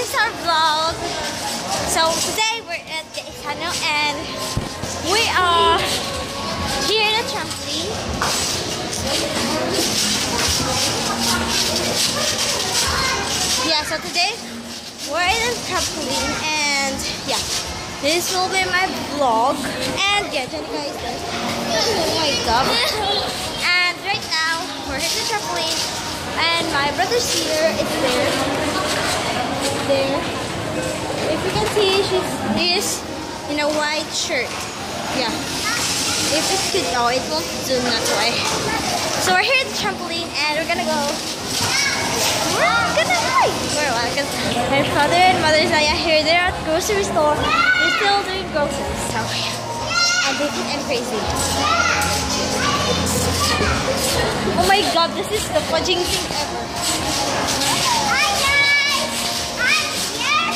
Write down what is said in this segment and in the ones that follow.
is our vlog. So today we're at Gaisano and we are here at the trampoline. Yeah, so today we're in a trampoline and yeah, this will be my vlog. And yeah, Jenica is there. Oh my god. And right now we're at the trampoline and my brother's here. It's there. There. If you can see, she's in a white shirt. Yeah. If it could, oh, it won't zoom, that's why. So we're here at the trampoline and we're gonna go. We're gonna hide for a while because my father and mother's here. They're at grocery store. They're still doing groceries. So yeah. And they think I'm crazy. Oh my god, this is the fudging thing ever. Hi guys! I'm here!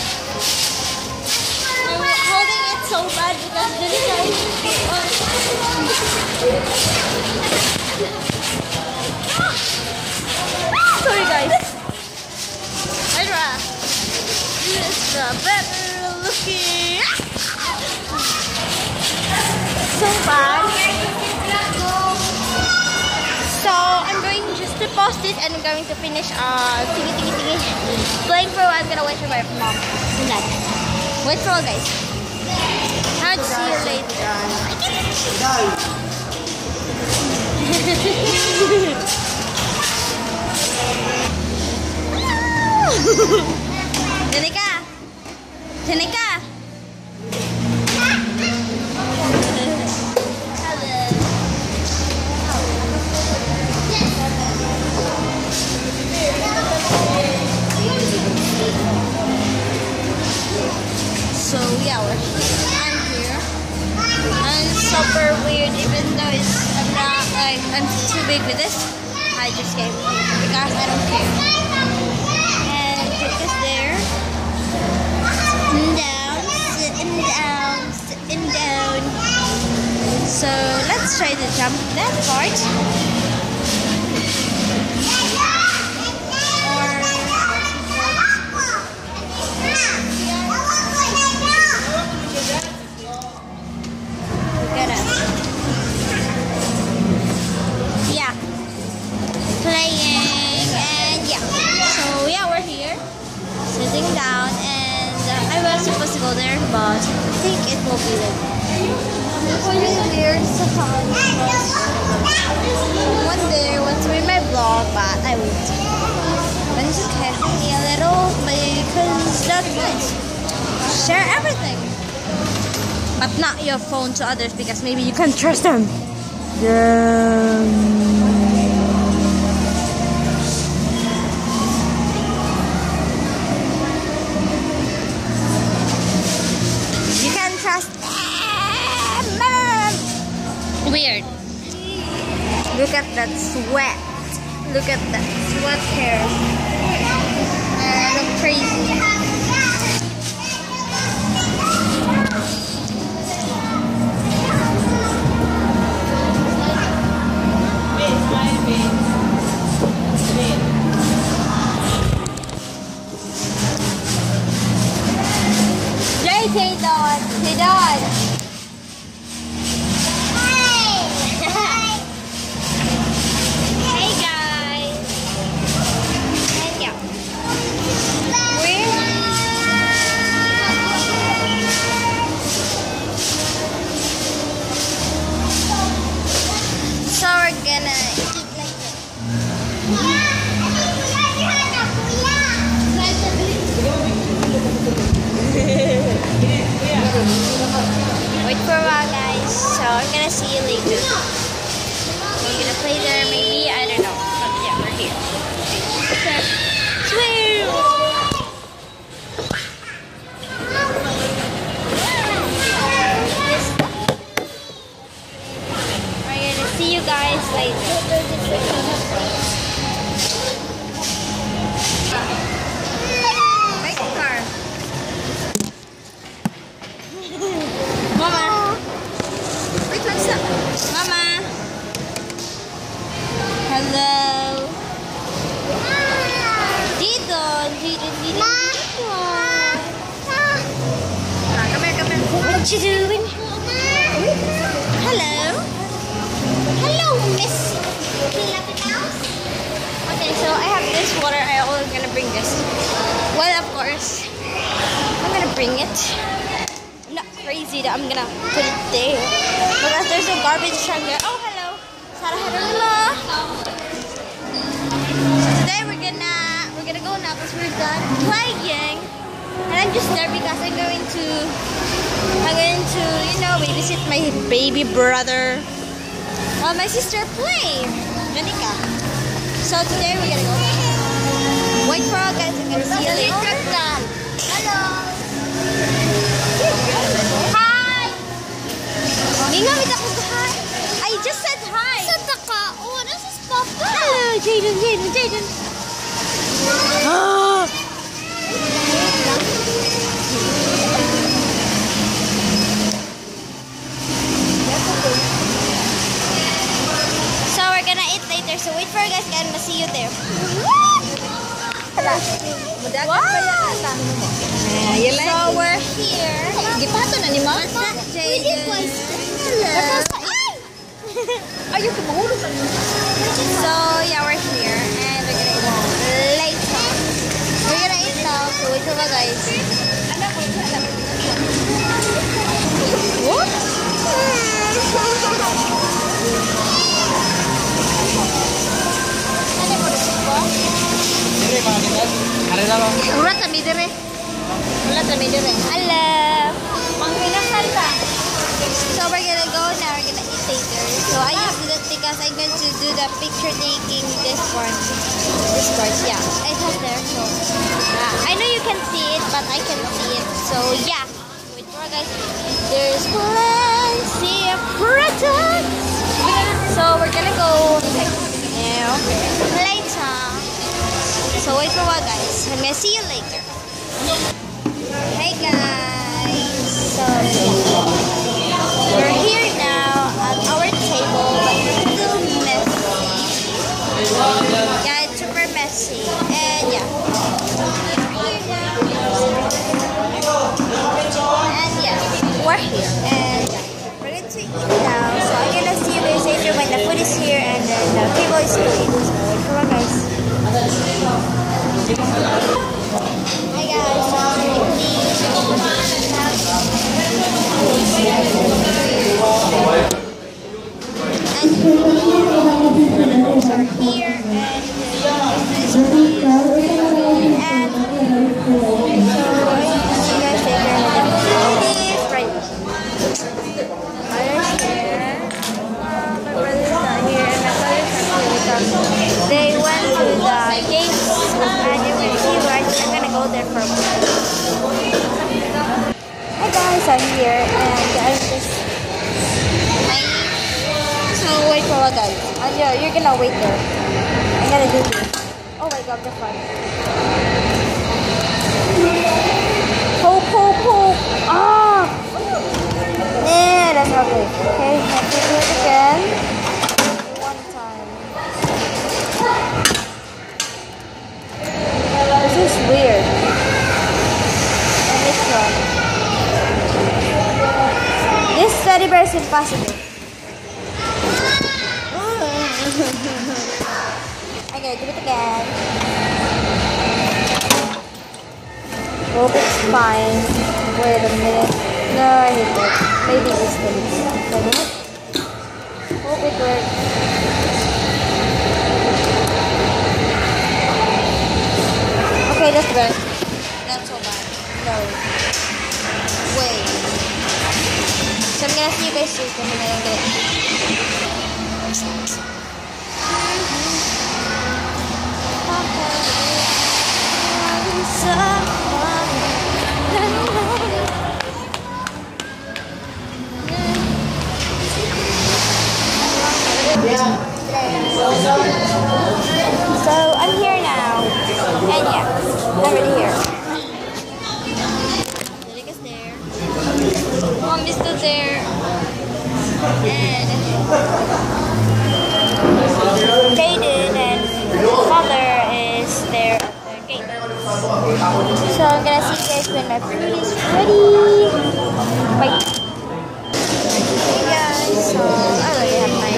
I'm holding it so bad because this is sorry guys. Hydra! This is the better looking. So bad. So I'm going just to pause this and I'm going to finish thingy playing for a while. I'm gonna wait for my mom and dad. Wait for all guys. I'll see you later. Jenica! Jenica! So yeah, I'm here. And it's super weird, even though I'm too big with this. I just came because I don't care. And it is there. Sitting down, sitting down. So let's try to jump that part. Playing and yeah, so yeah, we're here sitting down and I was supposed to go there, but I think it will be late. There's a fun one there wants to be my vlog, but I won't. But it's okay, only a little because that's nice. Share everything, but not your phone to others because maybe you can't trust them. Yeah. Weird. Look at that sweat. Look at that sweat hair. I look crazy. Jay, say Don. Say Don. bring this? Well, of course, I'm gonna bring it. I'm not crazy that I'm gonna put it there because there's a garbage truck there. Oh, hello. Sarah, hello. So today we're gonna go now because we're done playing, and I'm just there because I'm going to you know, babysit my baby brother. My sister playing. Janika. So today we're gonna go now. Wait for us, guys. I'm gonna see you later. Hello. Hi. Minga, with ako hi. I just said hi. Sa taka. Oh, this is Papa. Hello, Jaden. Ah. So we're gonna eat later. So wait for us, guys. And I'll see you there. Wow. So we're here. Gipato na ni mo? What's that, Jaden? Hello. So yeah, we're here and we're gonna eat later. We're gonna eat now. So wait for us, guys. What? Urat kami dire. Hello. So we're gonna go now. We're gonna eat later. So I used that because I'm going to do the picture taking this part. Yeah, it has there. So I know you can see it, but I can see it. So yeah. Wait for guys. There's plenty of products. So we're gonna go now later. So wait for what, guys. I'm gonna see you later. Hey guys. So we're here now at our table, but it's still messy. Yeah, it's super messy. And yeah. We're here now. And yeah, we're here. And yeah, we're going to eat now. So I'm gonna see you guys later when the food is here and then the table is clean. So wait for what, guys. Hi guys, so here they went to the games and you can see where I'm gonna go there for a while. Hi guys, I'm here and I'm just so wait for what, guys. And yeah, you're gonna wait there. I'm gonna do this. Oh my god, the fun. Poke. Ah! Yeah, that's not good. Okay, have to do it again. One time. This is weird. Let me try. This teddy bear is impossible. Okay, do it again. Hope it's fine. Wait a minute. No, I hate it. Maybe this one. Wait a minute. Hope it works. Okay, that's better. Not so bad. No. Wait. So I'm gonna see you guys soon when I get it. So I'm here now, and yeah, I'm already here. Lilica's there, Mom is still there, and Jaden and Father is there at the gate. So I'm gonna see you guys when my food is ready. Bye. Hey guys, so I already have my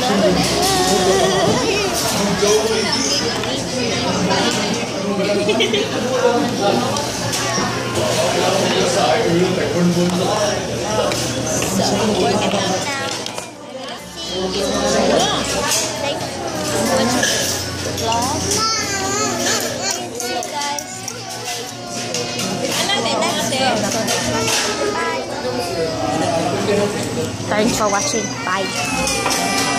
we're gonna eat now. See you. Thank you for watching the vlog. See you guys. Bye. Thanks for watching. Bye.